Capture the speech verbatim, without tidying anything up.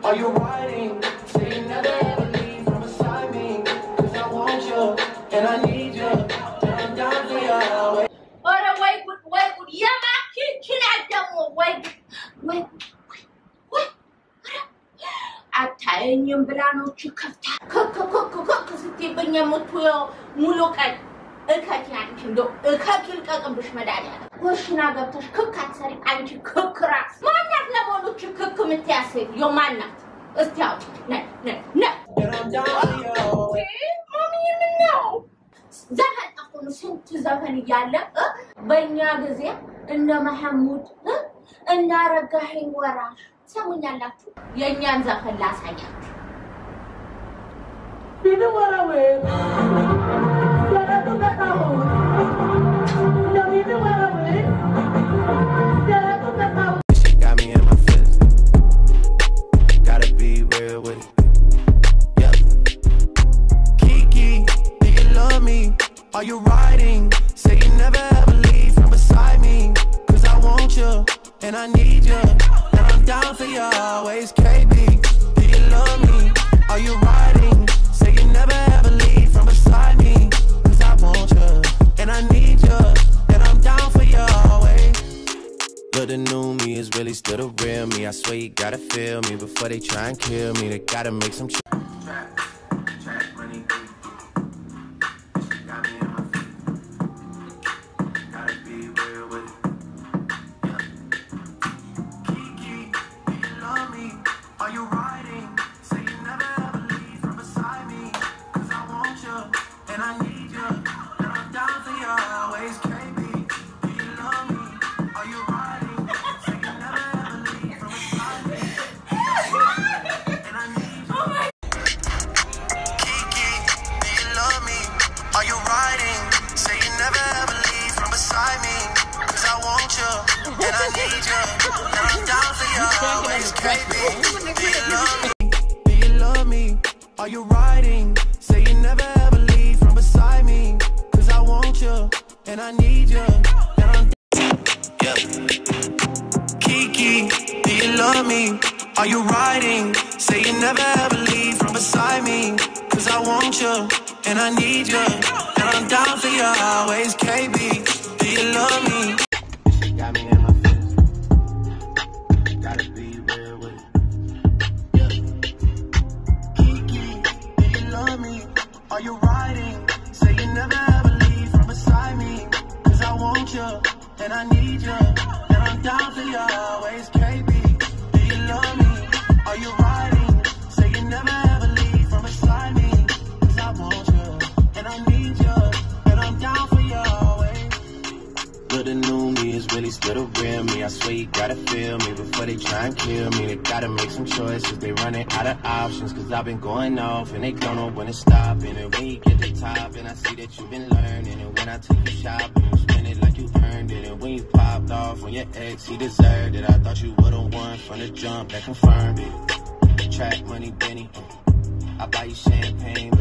Are you riding? Say you never ever leave from beside me. Cause I want you, and I need you. I'm down for you always. Ora wait, wait, wait, yama, kin adamu, wait, wait, wait. Ataynyum blano chikafta. Cook, cook, cook, cook, cook, cause it's even yamutuyo, mulukan. Ekati anchindo, ekakil kakam bishmadaya. Washina gaptash cook katsari anchi cook ras. Manat na bolu chikuk kumitiasi, yo manat. Let's tell you. No, no, no. And I'm down for you always. Okay, mommy, you know. Zahan ako no sent to Zahan yala, uh, Banya Gazia, and Mahamud, uh, and Nara Gahin Warash. Someone yalatu. Yanyan Zahan last hanya. You know what I will? She got me in my feelings. Gotta be real with it. Yeah. Kiki, do you love me? Are you riding? Say you never ever leave from beside me. Cause I want you, and I need you. And I'm down for you always, K B. Do you love me? Are you riding? Say you never ever leave from beside me. Cause I want you, and I need you. And I'm down for you always. But the new me is really still the real me. I swear you gotta feel me before they try and kill me. They gotta make some ch- Track, track money. Got me in my feet. Gotta be real with it. Yeah. Kiki, do you love me? Are you riding? Say you never ever leave from beside me. Cause I want you, and I need you. And I'm down for you always, K B. Do you love me? Are you riding? Say you never ever leave from beside me. And I need you. Kiki, do you love me? Are you riding? Say you never ever leave from beside me. Cause I want you, and I need you. And I'm down for you always, K B. Do you love me? Do you love me? Are you riding? Say you never ever leave from beside me. Cause I want you, and I need you. And I'm yeah. Kiki, do you love me? Are you riding? Say you never ever leave from beside me. Cause I want you, and I need you. And I'm down for you always, K B. Do you love me? She got me in my feelings. Gotta be real with it. Yeah. Kiki, do you love me? Are you riding? Say you never ever leave from beside me. Cause I want you, and I need you. And I'm down for you always, K B. Do you love me? Are you riding? Say you never ever leave from beside me. Cause I want you, and I need you. And I'm down for you always. But the new me is really still the real me. I swear you gotta feel me before they try and kill me. They gotta make some choices, they running out of options. Cause I've been going off and they don't know when to stop. And when you get to the top, and I see that you've been learning. And when I take you shopping, you spend it like you earned it. And when you popped off on your ex, he deserved it. I thought you would've won from the jump, that confirmed it. Track money, Benny, uh, I buy you champagne.